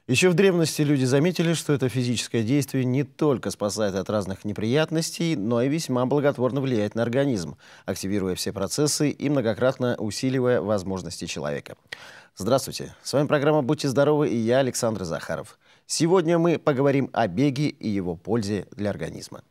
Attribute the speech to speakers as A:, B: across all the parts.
A: Еще в древности люди заметили, что это физическое действие не только спасает от разных неприятностей, но и весьма благотворно влияет на организм, активируя все процессы и многократно усиливая возможности человека. Здравствуйте, с вами программа «Будьте здоровы» и я, Александр Захаров. Сегодня мы поговорим о беге и его пользе для организма.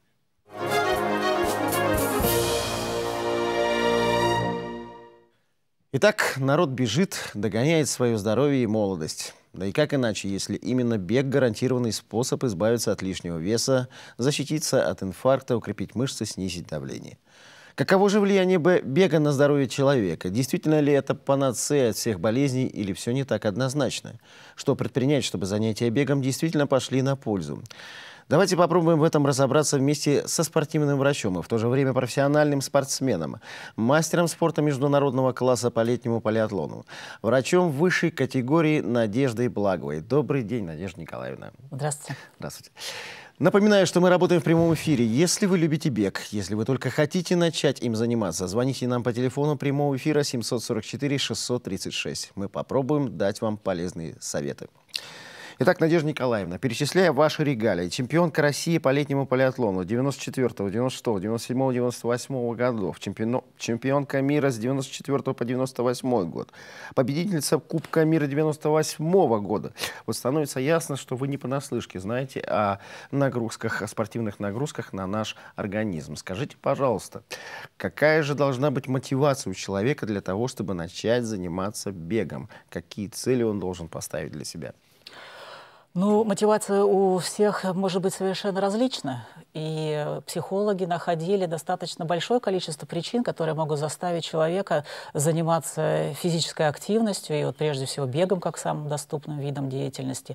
A: Итак, народ бежит, догоняет свое здоровье и молодость. Да и как иначе, если именно бег – гарантированный способ избавиться от лишнего веса, защититься от инфаркта, укрепить мышцы, снизить давление. Каково же влияние бега на здоровье человека? Действительно ли это панацея от всех болезней или все не так однозначно? Что предпринять, чтобы занятия бегом действительно пошли на пользу? Давайте попробуем в этом разобраться вместе со спортивным врачом и в то же время профессиональным спортсменом, мастером спорта международного класса по летнему полиатлону, врачом высшей категории Надеждой Благовой. Добрый день, Надежда Николаевна.
B: Здравствуйте.
A: Здравствуйте. Напоминаю, что мы работаем в прямом эфире. Если вы любите бег, если вы только хотите начать им заниматься, звоните нам по телефону прямого эфира 744-636. Мы попробуем дать вам полезные советы. Итак, Надежда Николаевна, перечисляя ваши регалии: чемпионка России по летнему полиатлону 94-го, 96-го, 97-го, 98-го годов, чемпионка мира с 94 по 98 год, победительница Кубка мира 98-го года. Вот становится ясно, что вы не понаслышке знаете о нагрузках, о спортивных нагрузках на наш организм. Скажите, пожалуйста, какая же должна быть мотивация у человека для того, чтобы начать заниматься бегом? Какие цели он должен поставить для себя?
B: Ну, мотивация у всех может быть совершенно различна. И психологи находили достаточно большое количество причин, которые могут заставить человека заниматься физической активностью, и вот прежде всего бегом как самым доступным видом деятельности.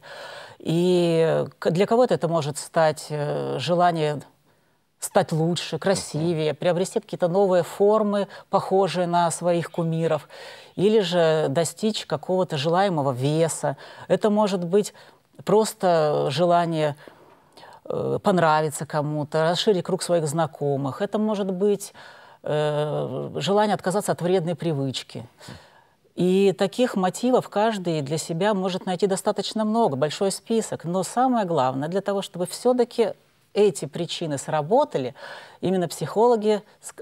B: И для кого-то это может стать желание стать лучше, красивее, приобрести какие-то новые формы, похожие на своих кумиров, или же достичь какого-то желаемого веса. Это может быть просто желание понравиться кому-то, расширить круг своих знакомых. Это может быть желание отказаться от вредной привычки. И таких мотивов каждый для себя может найти достаточно много, большой список. Но самое главное, для того, чтобы все-таки эти причины сработали, именно психологи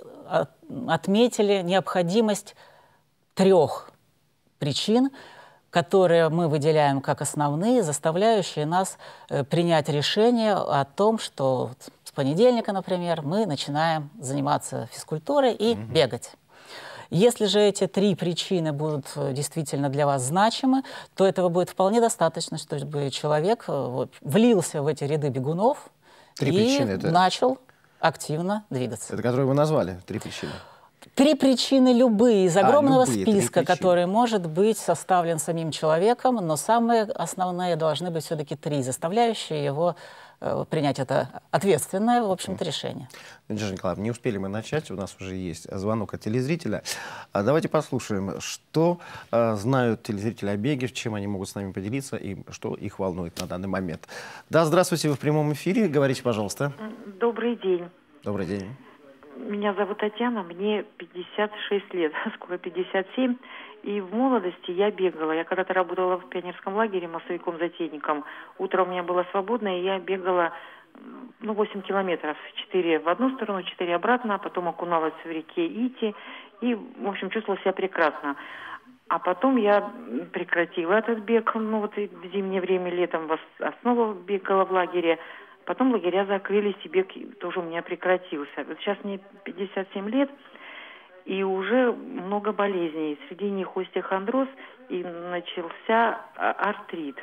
B: отметили необходимость 3 причин, которые мы выделяем как основные, заставляющие нас принять решение о том, что с понедельника, например, мы начинаем заниматься физкультурой и бегать. Если же эти 3 причины будут действительно для вас значимы, то этого будет вполне достаточно, чтобы человек влился в эти ряды бегунов и начал активно двигаться.
A: Это которые вы назвали, 3 причины?
B: 3 причины любые из огромного списка, который может быть составлен самим человеком, но самые основные должны быть все-таки 3, заставляющие его принять это ответственное, в общем-то, решение.
A: Надежда Николаевна, не успели мы начать, у нас уже есть звонок от телезрителя. Давайте послушаем, что знают телезрители о беге, чем они могут с нами поделиться и что их волнует на данный момент. Да, здравствуйте, вы в прямом эфире, говорите, пожалуйста.
C: Добрый день.
A: Добрый день.
C: Меня зовут Татьяна, мне 56 лет, скоро 57. И в молодости я бегала. Я когда-то работала в пионерском лагере массовиком-затейником. Утром у меня было свободно, и я бегала 8 километров. 4 в одну сторону, 4 обратно, а потом окуналась в реке Ити. И, в общем, чувствовала себя прекрасно. А потом я прекратила этот бег. В зимнее время, летом снова бегала в лагере. Потом лагеря закрылись, и бег тоже у меня прекратился. Вот сейчас мне 57 лет, и уже много болезней. Среди них остеохондроз, и начался артрит.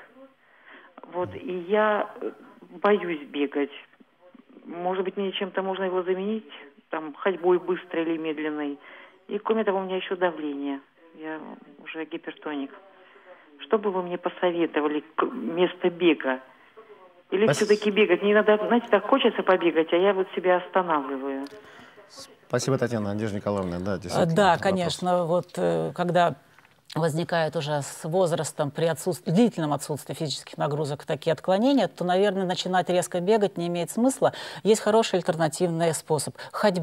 C: И я боюсь бегать. Может быть, мне чем-то можно его заменить, ходьбой быстрой или медленной. И кроме того, у меня еще давление. Я уже гипертоник. Что бы вы мне посоветовали вместо бега? Или все-таки бегать? Не надо, знаете, так хочется побегать, а я себя останавливаю.
A: Спасибо, Татьяна. Надежда Николаевна, да, действительно.
B: Да, конечно, когда возникает уже с возрастом при длительном отсутствии физических нагрузок такие отклонения, то, наверное, начинать резко бегать не имеет смысла. Есть хороший альтернативный способ – ходьба.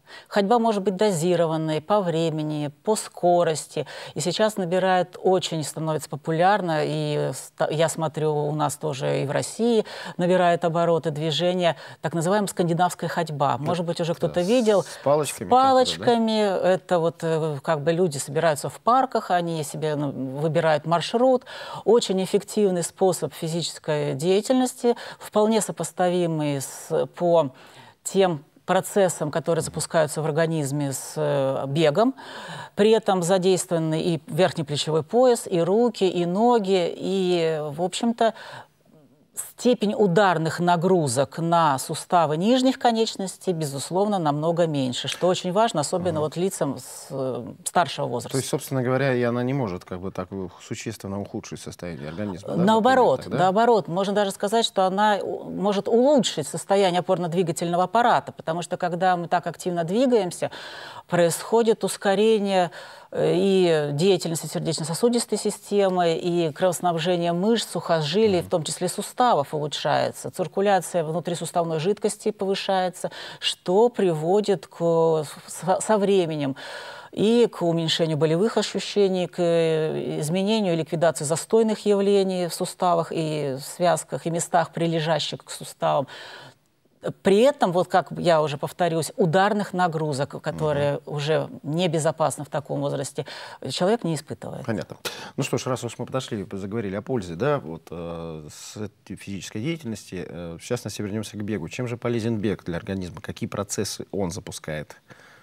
B: Ходьба может быть дозированной по времени, по скорости. И сейчас набирает очень, становится популярно. И я смотрю, у нас тоже и в России набирает обороты движения так называемая скандинавская ходьба. Может быть, уже кто-то видел.
A: С палочками.
B: С палочками. Да? Это вот как бы люди собираются в парках, они себе выбирают маршрут. Очень эффективный способ физической деятельности, вполне сопоставимый по тем процессам, которые запускаются в организме с бегом. При этом задействованы и верхний плечевой пояс, и руки, и ноги, и, в общем-то, степень ударных нагрузок на суставы нижних конечностей, безусловно, намного меньше, что очень важно, особенно вот лицам старшего возраста.
A: То есть, собственно говоря, и она не может как бы так существенно ухудшить состояние организма? Да,
B: наоборот,
A: так, да?
B: наоборот. Можно даже сказать, что она может улучшить состояние опорно-двигательного аппарата, потому что когда мы так активно двигаемся, происходит ускорение и деятельности сердечно-сосудистой системы, и кровоснабжение мышц, сухожилий, в том числе суставов, улучшается. Циркуляция внутрисуставной жидкости повышается, что приводит со временем и к уменьшению болевых ощущений, к изменению и ликвидации застойных явлений в суставах и связках, и местах, прилежащих к суставам. При этом, вот как я уже повторюсь, ударных нагрузок, которые уже небезопасны в таком возрасте, человек не испытывает.
A: Понятно. Ну что ж, раз уж мы подошли, заговорили о пользе, да, вот с физической деятельности, в частности, вернемся к бегу. Чем же полезен бег для организма? Какие процессы он запускает?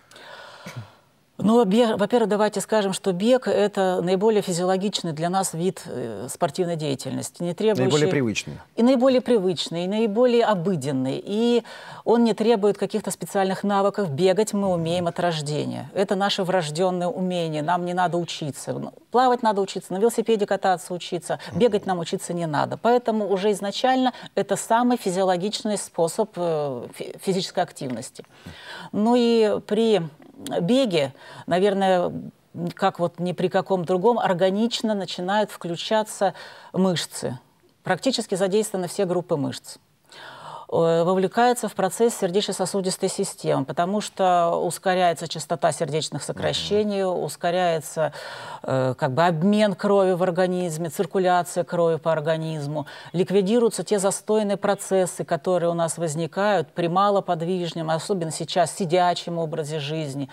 B: Ну, во-первых, давайте скажем, что бег – это наиболее физиологичный для нас вид спортивной деятельности. Не требующий...
A: Наиболее привычный.
B: И наиболее привычный, и наиболее обыденный. И он не требует каких-то специальных навыков. Бегать мы умеем от рождения. Это наше врожденное умение. Нам не надо учиться. Плавать надо учиться, на велосипеде кататься учиться. Бегать нам учиться не надо. Поэтому уже изначально это самый физиологичный способ физической активности. Ну и при беге, наверное, как вот ни при каком другом, органично начинают включаться мышцы. Практически задействованы все группы мышц. Вовлекается в процесс сердечно-сосудистой системы, потому что ускоряется частота сердечных сокращений, ускоряется как бы обмен крови в организме, циркуляция крови по организму, ликвидируются те застойные процессы, которые у нас возникают при малоподвижном, особенно сейчас сидячем образе жизни.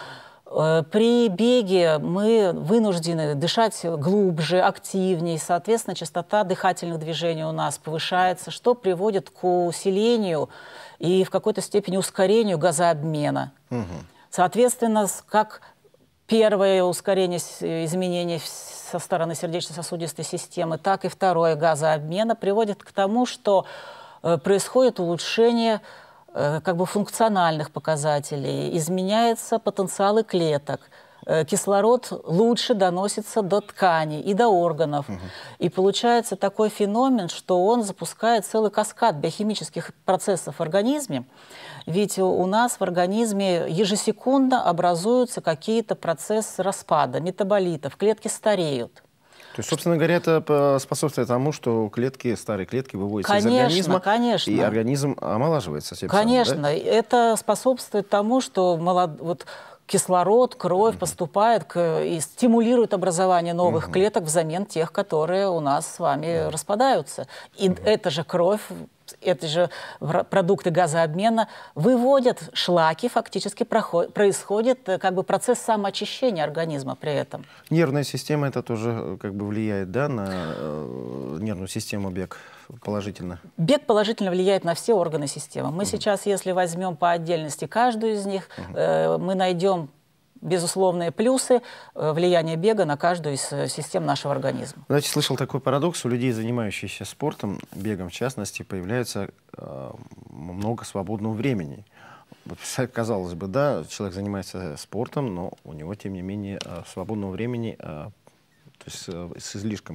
B: При беге мы вынуждены дышать глубже, активнее, соответственно, частота дыхательных движений у нас повышается, что приводит к усилению и в какой-то степени ускорению газообмена. Соответственно, как первое ускорение изменений со стороны сердечно-сосудистой системы, так и второе газообмена приводит к тому, что происходит улучшение как бы функциональных показателей, изменяются потенциалы клеток, кислород лучше доносится до тканей и до органов. И получается такой феномен, что он запускает целый каскад биохимических процессов в организме. Ведь у нас в организме ежесекундно образуются какие-то процессы распада, метаболитов, клетки стареют.
A: То есть, собственно говоря, это способствует тому, что старые клетки выводятся из организма, и организм омолаживается.
B: Конечно, да? Это способствует тому, что кислород, кровь поступает и стимулирует образование новых клеток взамен тех, которые у нас с вами распадаются. И эта же кровь, это же продукты газообмена выводят шлаки, фактически происходит как бы процесс самоочищения организма при этом.
A: Нервная система это тоже как бы влияет, да, на нервную систему бег положительно?
B: Бег положительно влияет на все органы системы. Мы сейчас, если возьмем по отдельности каждую из них, мы найдем безусловные плюсы влияния бега на каждую из систем нашего организма.
A: Знаете, слышал такой парадокс. У людей, занимающихся спортом, бегом в частности, появляется много свободного времени. Вот, казалось бы, да, человек занимается спортом, но у него, тем не менее, свободного времени, то есть с излишком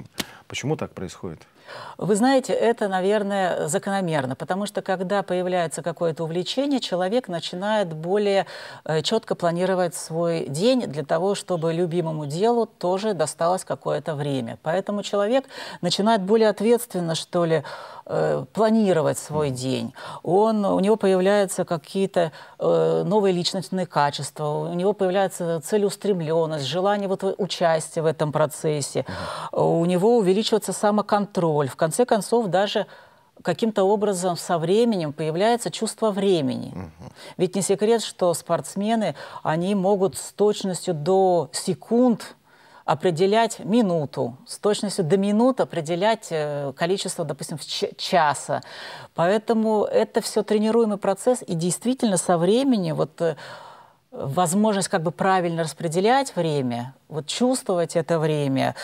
A: Почему так происходит?
B: Вы знаете, это, наверное, закономерно, потому что когда появляется какое-то увлечение, человек начинает более четко планировать свой день для того, чтобы любимому делу тоже досталось какое-то время. Поэтому человек начинает более ответственно, что ли, планировать свой день. У него появляются какие-то новые личностные качества, у него появляется целеустремленность, желание участия в этом процессе, у него увеличивается самоконтроль. В конце концов, даже каким-то образом со временем появляется чувство времени. Ведь не секрет, что спортсмены, они могут с точностью до секунд определять минуту, с точностью до минуты определять количество, допустим, часа. Поэтому это все тренируемый процесс, и действительно со временем возможность как бы правильно распределять время, чувствовать это время,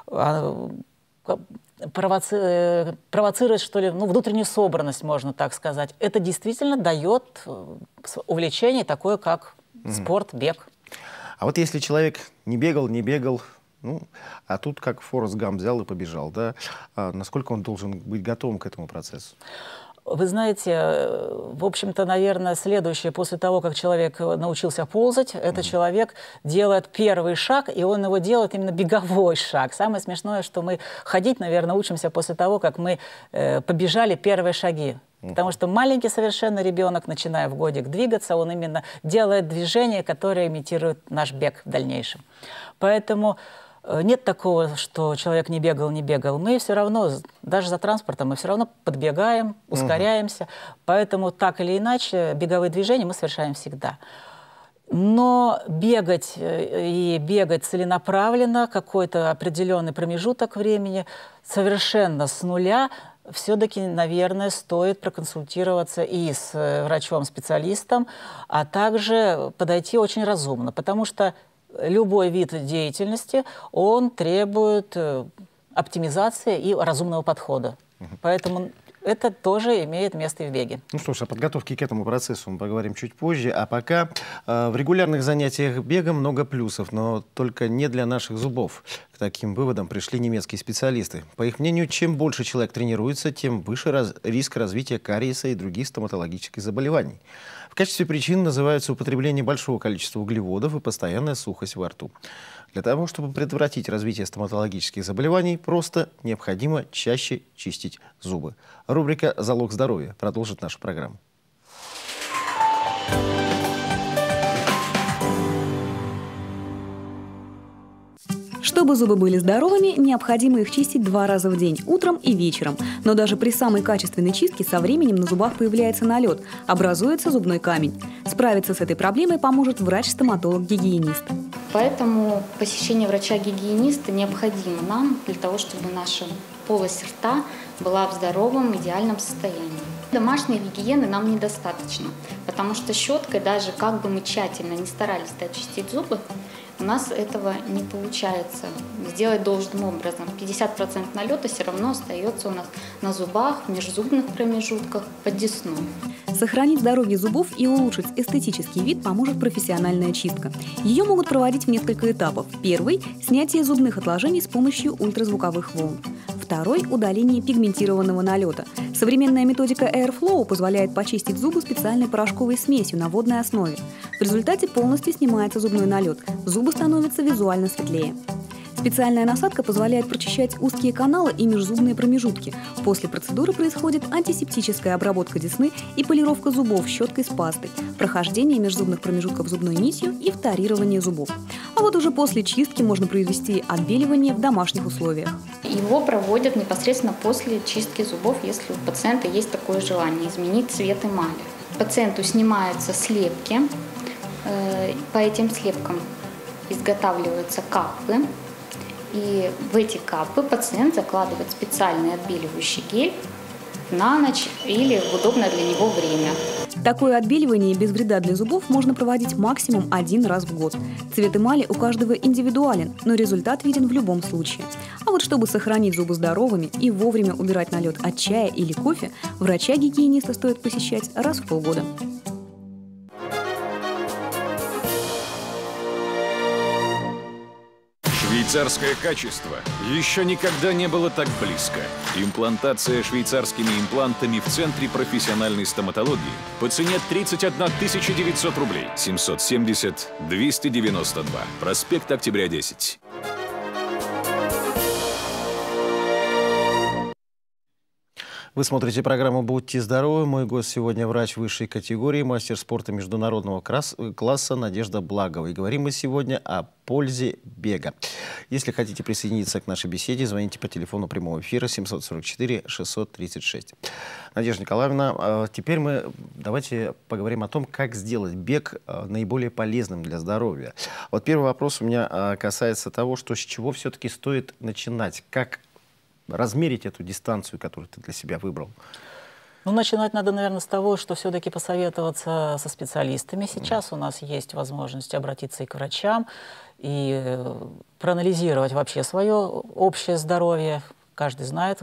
B: провоцировать, что ли, внутреннюю собранность, можно так сказать. Это действительно дает увлечение такое, как спорт, бег.
A: А вот если человек не бегал, а тут как Форрест Гамп взял и побежал, да, насколько он должен быть готовым к этому процессу?
B: Вы знаете, в общем-то, наверное, следующее, после того, как человек научился ползать, это человек делает первый шаг, и он его делает именно беговой шаг. Самое смешное, что мы ходить, наверное, учимся после того, как мы побежали первые шаги. Потому что маленький совершенно ребенок, начиная в годик двигаться, он именно делает движения, которые имитируют наш бег в дальнейшем. Поэтому нет такого, что человек не бегал. Мы все равно, даже за транспортом, мы все равно подбегаем, ускоряемся. Поэтому так или иначе беговые движения мы совершаем всегда. Но бегать целенаправленно, какой-то определенный промежуток времени, совершенно с нуля, все-таки, наверное, стоит проконсультироваться и с врачом-специалистом, а также подойти очень разумно, потому что любой вид деятельности, он требует оптимизации и разумного подхода. Поэтому это тоже имеет место и в беге. Ну
A: что ж, о подготовке к этому процессу мы поговорим чуть позже. А пока в регулярных занятиях бегом много плюсов, но только не для наших зубов. К таким выводам пришли немецкие специалисты. По их мнению, чем больше человек тренируется, тем выше риск развития кариеса и других стоматологических заболеваний. В качестве причин называются употребление большого количества углеводов и постоянная сухость во рту. Для того, чтобы предотвратить развитие стоматологических заболеваний, просто необходимо чаще чистить зубы. Рубрика «Залог здоровья» продолжит нашу программу.
D: Чтобы зубы были здоровыми, необходимо их чистить 2 раза в день, утром и вечером. Но даже при самой качественной чистке со временем на зубах появляется налет, образуется зубной камень. Справиться с этой проблемой поможет врач-стоматолог-гигиенист.
E: Поэтому посещение врача-гигиениста необходимо нам для того, чтобы наша полость рта была в здоровом, идеальном состоянии. Домашней гигиены нам недостаточно, потому что щеткой, даже как бы мы тщательно не старались очистить зубы, у нас этого не получается сделать должным образом. 50% налета все равно остается у нас на зубах, в межзубных промежутках, под десной.
D: Сохранить здоровье зубов и улучшить эстетический вид поможет профессиональная чистка. Ее могут проводить в несколько этапов. Первый – снятие зубных отложений с помощью ультразвуковых волн. Второй – удаление пигментированного налета. Современная методика Airflow позволяет почистить зубы специальной порошковой смесью на водной основе. В результате полностью снимается зубной налет. Зубы становятся визуально светлее. Специальная насадка позволяет прочищать узкие каналы и межзубные промежутки. После процедуры происходит антисептическая обработка десны и полировка зубов щеткой с пастой, прохождение межзубных промежутков зубной нитью и вторирование зубов. А вот уже после чистки можно произвести отбеливание в домашних условиях.
E: Его проводят непосредственно после чистки зубов, если у пациента есть такое желание изменить цвет эмали. Пациенту снимаются слепки, по этим слепкам изготавливаются капы. И в эти капы пациент закладывает специальный отбеливающий гель на ночь или в удобное для него время.
D: Такое отбеливание без вреда для зубов можно проводить максимум 1 раз в год. Цвет эмали у каждого индивидуален, но результат виден в любом случае. А вот чтобы сохранить зубы здоровыми и вовремя убирать налет от чая или кофе, врача-гигиениста стоит посещать раз в полгода.
F: Швейцарское качество еще никогда не было так близко. Имплантация швейцарскими имплантами в Центре профессиональной стоматологии по цене 31 900 рублей. 770-292. Проспект Октября, 10.
A: Вы смотрите программу «Будьте здоровы». Мой гость сегодня врач высшей категории, мастер спорта международного класса Надежда Благова. И говорим мы сегодня о пользе бега. Если хотите присоединиться к нашей беседе, звоните по телефону прямого эфира 744-636. Надежда Николаевна, теперь давайте поговорим о том, как сделать бег наиболее полезным для здоровья. Вот первый вопрос у меня касается того, что с чего все-таки стоит начинать, как размерить эту дистанцию, которую ты для себя выбрал?
B: Ну, начинать надо, наверное, с того, что все-таки посоветоваться со специалистами. Сейчас у нас есть возможность обратиться и к врачам, и проанализировать вообще свое общее здоровье. Каждый знает,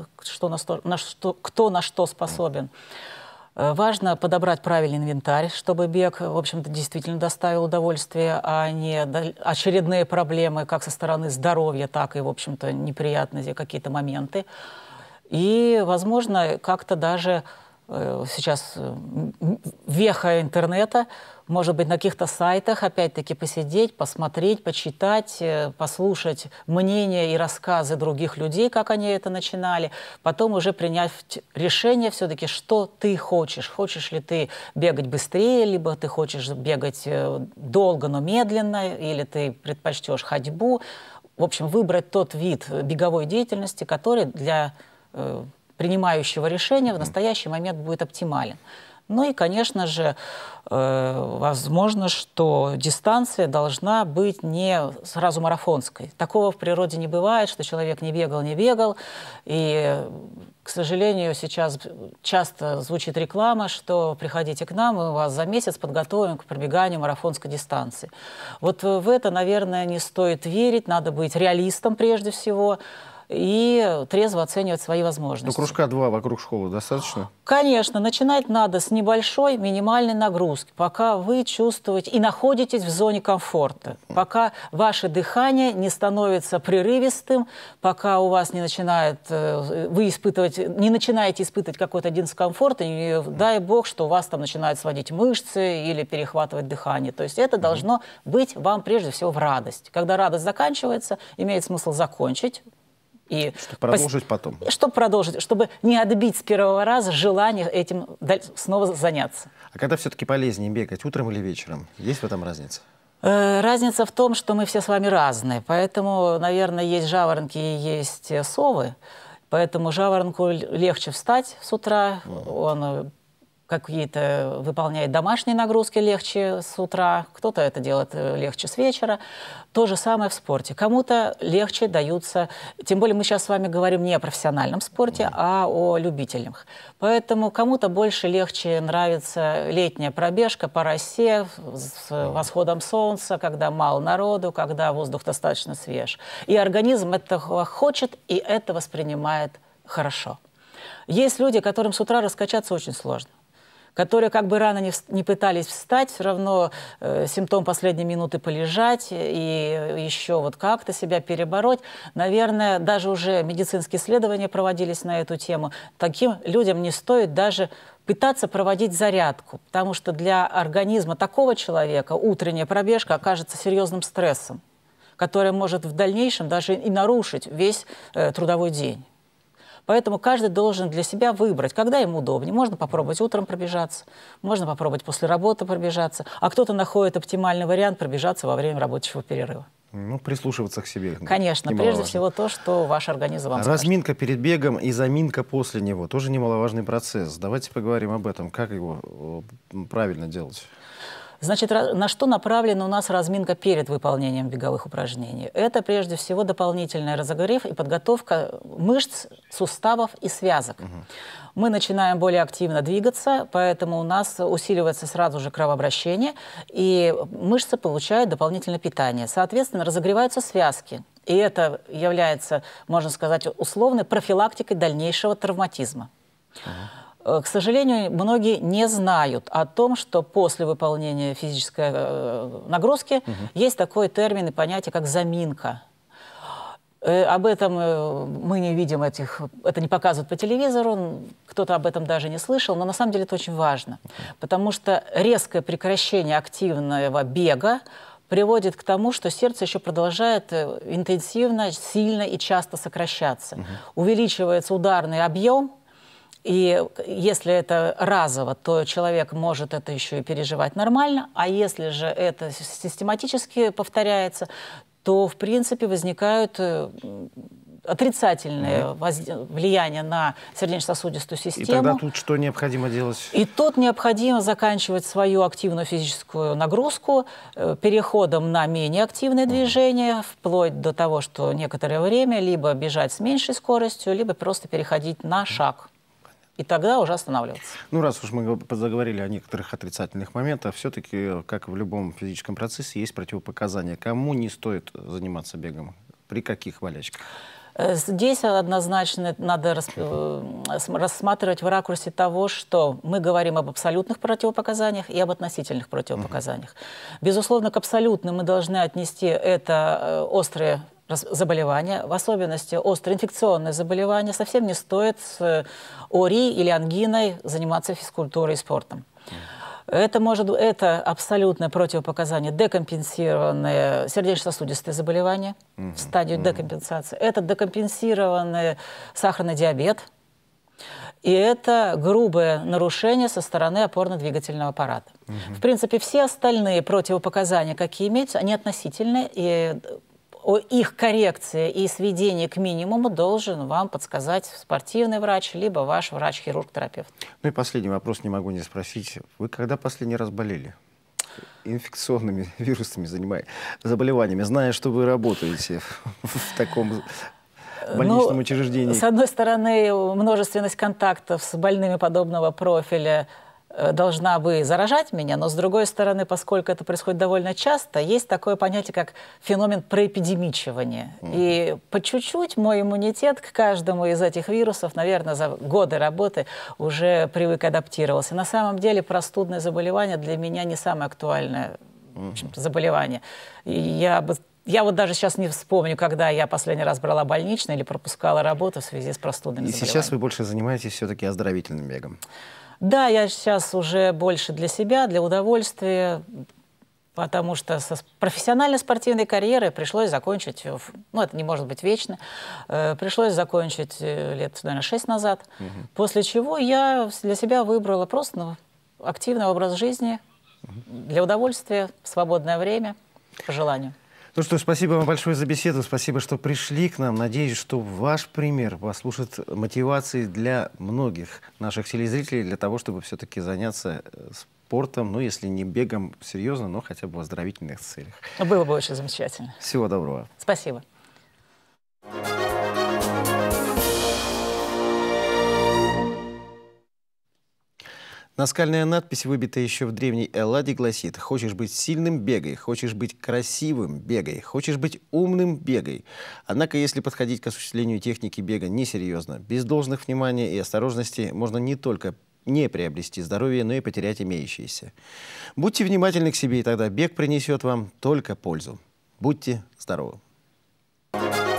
B: кто на что способен. Важно подобрать правильный инвентарь, чтобы бег, в общем-то, действительно доставил удовольствие, а не очередные проблемы как со стороны здоровья, так и, в общем-то, неприятные какие-то моменты. И, возможно, как-то даже сейчас веха интернета, может быть, на каких-то сайтах, опять-таки, посидеть, посмотреть, почитать, послушать мнения и рассказы других людей, как они это начинали, потом уже принять решение все-таки, что ты хочешь. Хочешь ли ты бегать быстрее, либо ты хочешь бегать долго, но медленно, или ты предпочтешь ходьбу. В общем, выбрать тот вид беговой деятельности, который для принимающего решения в настоящий момент будет оптимален. Ну и, конечно же, возможно, что дистанция должна быть не сразу марафонской. Такого в природе не бывает, что человек не бегал. И, к сожалению, сейчас часто звучит реклама, что приходите к нам, мы вас за месяц подготовим к пробеганию марафонской дистанции. Вот в это, наверное, не стоит верить, надо быть реалистом прежде всего, и трезво оценивать свои возможности.
A: Ну, кружка 2 вокруг школы достаточно?
B: Конечно, начинать надо с небольшой минимальной нагрузки, пока вы чувствуете и находитесь в зоне комфорта, пока ваше дыхание не становится прерывистым, пока у вас не начинаете испытывать какой-то дискомфорт, и дай бог, что у вас там начинают сводить мышцы или перехватывать дыхание. То есть это должно быть вам прежде всего в радость. Когда радость заканчивается, имеет смысл закончить. И
A: чтобы продолжить потом.
B: Чтобы продолжить, чтобы не отбить с первого раза желание этим снова заняться.
A: А когда все-таки полезнее бегать, утром или вечером? Есть в этом разница?
B: Разница в том, что мы все с вами разные. Поэтому, наверное, есть жаворонки и есть совы. Поэтому жаворонку легче встать с утра. Он какие-то выполняет домашние нагрузки легче с утра, кто-то это делает легче с вечера. То же самое в спорте. Кому-то легче даются, тем более мы сейчас с вами говорим не о профессиональном спорте, а о любителях. Поэтому кому-то больше легче нравится летняя пробежка по росе с восходом солнца, когда мало народу, когда воздух достаточно свеж. И организм этого хочет и это воспринимает хорошо. Есть люди, которым с утра раскачаться очень сложно, которые как бы рано не пытались встать, все равно симптом последней минуты полежать и еще вот как-то себя перебороть. Наверное, даже уже медицинские исследования проводились на эту тему. Таким людям не стоит даже пытаться проводить зарядку, потому что для организма такого человека утренняя пробежка окажется серьезным стрессом, который может в дальнейшем даже и нарушить весь трудовой день. Поэтому каждый должен для себя выбрать, когда ему удобнее. Можно попробовать утром пробежаться, можно попробовать после работы пробежаться, а кто-то находит оптимальный вариант пробежаться во время рабочего перерыва.
A: Ну, прислушиваться к себе.
B: Конечно, прежде всего то, что ваш организм вам скажет.
A: Разминка перед бегом и заминка после него тоже немаловажный процесс. Давайте поговорим об этом, как его правильно делать.
B: Значит, на что направлена у нас разминка перед выполнением беговых упражнений? Это, прежде всего, дополнительный разогрев и подготовка мышц, суставов и связок. Мы начинаем более активно двигаться, поэтому у нас усиливается сразу же кровообращение, и мышцы получают дополнительное питание. Соответственно, разогреваются связки. И это является, можно сказать, условной профилактикой дальнейшего травматизма. К сожалению, многие не знают о том, что после выполнения физической нагрузки есть такой термин и понятие, как заминка. Об этом мы не видим это не показывают по телевизору, кто-то об этом даже не слышал, но на самом деле это очень важно, потому что резкое прекращение активного бега приводит к тому, что сердце еще продолжает интенсивно, сильно и часто сокращаться. Увеличивается ударный объем, и если это разово, то человек может это еще и переживать нормально, а если же это систематически повторяется, то, в принципе, возникают отрицательные влияния на сердечно-сосудистую систему.
A: И тогда тут что необходимо делать?
B: И тут необходимо заканчивать свою активную физическую нагрузку переходом на менее активные движения, вплоть до того, что некоторое время либо бежать с меньшей скоростью, либо просто переходить на шаг. И тогда уже останавливаться.
A: Ну, раз уж мы заговорили о некоторых отрицательных моментах, все-таки, как в любом физическом процессе, есть противопоказания. Кому не стоит заниматься бегом? При каких болячках?
B: Здесь однозначно надо рассматривать в ракурсе того, что мы говорим об абсолютных противопоказаниях и об относительных противопоказаниях. Безусловно, к абсолютным мы должны отнести это острые заболевания, в особенности острые инфекционные заболевания. Совсем не стоит с ОРИ или ангиной заниматься физкультурой и спортом. Это абсолютное противопоказание декомпенсированные сердечно-сосудистые заболевания в стадию декомпенсации. Это декомпенсированный сахарный диабет. И это грубое нарушение со стороны опорно-двигательного аппарата. В принципе, все остальные противопоказания, какие имеются, они относительные, и о их коррекции и сведении к минимуму должен вам подсказать спортивный врач, либо ваш врач-хирург-терапевт.
A: Ну и последний вопрос, не могу не спросить. Вы когда последний раз болели? Инфекционными вирусными заболеваниями, зная, что вы работаете в таком больничном учреждении?
B: С одной стороны, множественность контактов с больными подобного профиля должна бы заражать меня, но с другой стороны, поскольку это происходит довольно часто, есть такое понятие, как феномен проэпидемичивания. И по чуть-чуть мой иммунитет к каждому из этих вирусов, наверное, за годы работы уже привык, адаптировался. На самом деле простудное заболевание для меня не самое актуальное заболевание. Я вот даже сейчас не вспомню, когда я последний раз брала больничный или пропускала работу в связи с простудными заболеваниями.
A: И сейчас вы больше занимаетесь все-таки оздоровительным бегом?
B: Да, я сейчас уже больше для себя, для удовольствия, потому что со профессиональной спортивной карьерой пришлось закончить, ну, это не может быть вечно, пришлось закончить лет, наверное, 6 назад, после чего я для себя выбрала просто активный образ жизни, для удовольствия, в свободное время, по желанию.
A: Ну что, спасибо вам большое за беседу, спасибо, что пришли к нам. Надеюсь, что ваш пример послужит мотивацией для многих наших телезрителей, для того, чтобы все-таки заняться спортом, ну, если не бегом серьезно, но хотя бы в оздоровительных целях.
B: Было бы очень замечательно.
A: Всего доброго.
B: Спасибо.
A: Наскальная надпись, выбитая еще в древней Элладе, гласит: «Хочешь быть сильным – бегай, хочешь быть красивым – бегай, хочешь быть умным – бегай». Однако, если подходить к осуществлению техники бега несерьезно, без должных внимания и осторожности, можно не только не приобрести здоровье, но и потерять имеющееся. Будьте внимательны к себе, и тогда бег принесет вам только пользу. Будьте здоровы!